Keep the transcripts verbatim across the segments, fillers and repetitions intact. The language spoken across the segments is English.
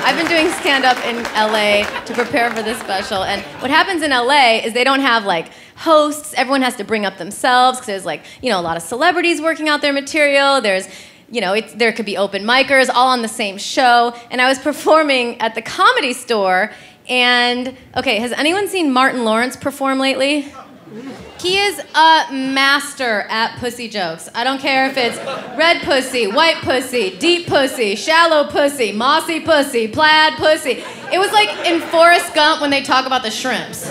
I've been doing stand-up in L A to prepare for this special, and what happens in L A is they don't have, like, hosts. Everyone has to bring up themselves, because there's, like, you know, a lot of celebrities working out their material. There's, you know, it's, there could be open micers all on the same show, and I was performing at the Comedy Store, and, okay, has anyone seen Martin Lawrence perform lately? He is a master at pussy jokes. I don't care if it's red pussy, white pussy, deep pussy, shallow pussy, mossy pussy, plaid pussy. It was like in Forrest Gump when they talk about the shrimps.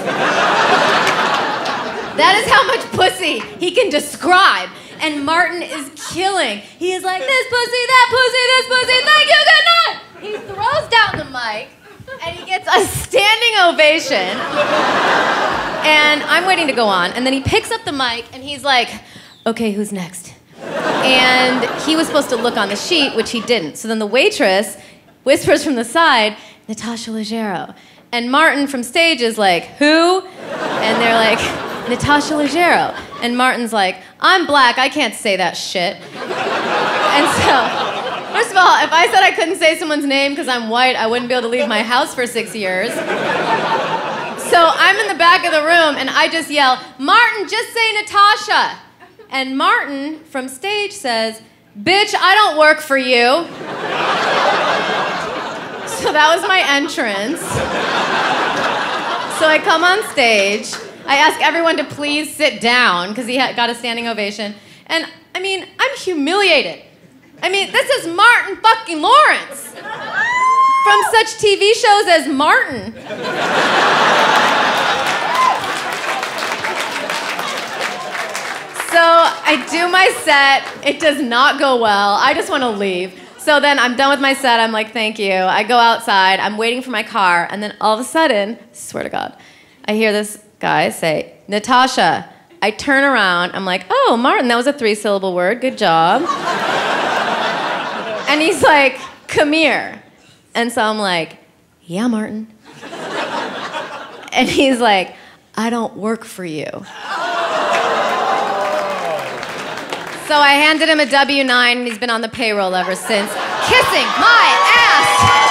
That is how much pussy he can describe. And Martin is killing. He is like, this pussy, that pussy, this pussy, thank you, good night. He throws down the mic, and he gets a standing ovation. And I'm waiting to go on, and then he picks up the mic, and he's like, okay, who's next? And he was supposed to look on the sheet, which he didn't. So then the waitress whispers from the side, Natasha Leggero. And Martin from stage is like, who? And they're like, Natasha Leggero. And Martin's like, I'm black, I can't say that shit. And so, first of all, if I said I couldn't say someone's name because I'm white, I wouldn't be able to leave my house for six years. So I'm in the back of the room, and I just yell, Martin, just say Natasha. And Martin from stage says, bitch, I don't work for you. So that was my entrance. So I come on stage. I ask everyone to please sit down, because he had got a standing ovation. And, I mean, I'm humiliated. I mean, this is Martin fucking Lawrence. From such T V shows as Martin. So I do my set. It does not go well. I just want to leave. So then I'm done with my set. I'm like, thank you. I go outside. I'm waiting for my car. And then all of a sudden, swear to God, I hear this guy say, Natasha. I turn around. I'm like, oh, Martin, that was a three-syllable word. Good job. And he's like, come here. And so I'm like, yeah, Martin. And he's like, I don't work for you. So I handed him a W nine, and he's been on the payroll ever since, kissing my ass.